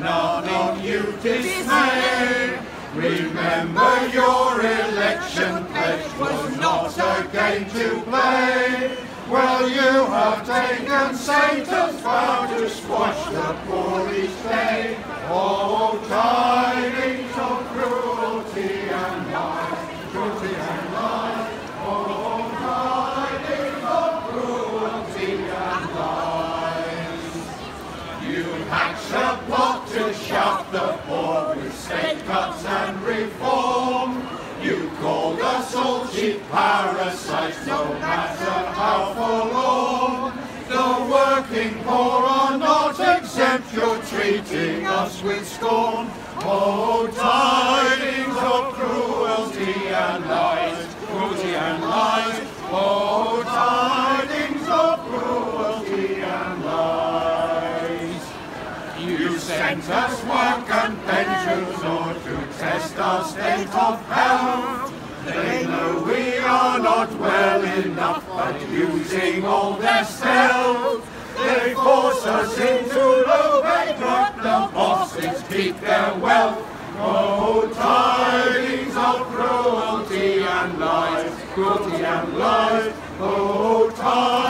none of you dismay. Remember your election pledge was not a game to play. Well, you have taken Satan's vow to squash the poor each day. Oh, tidings of cruelty and lies, cruelty and lies. Oh, tidings of cruelty and lies. You hatched a plot to shaft the poor with state cuts and reform. You called us all cheap parasites, no matter how forlorn. The working poor are not exempt, you're treating us with scorn. Oh, tidings of cruelty and lies, cruelty and lies. Oh, tidings of cruelty and lies. You sent us work and pensions or to test our state of health. They know we are not well enough, but using all their stealth, they force us into low bankrupt. The bosses keep their wealth. Oh, tidings of cruelty and lies, cruelty and lies. Oh, tidings.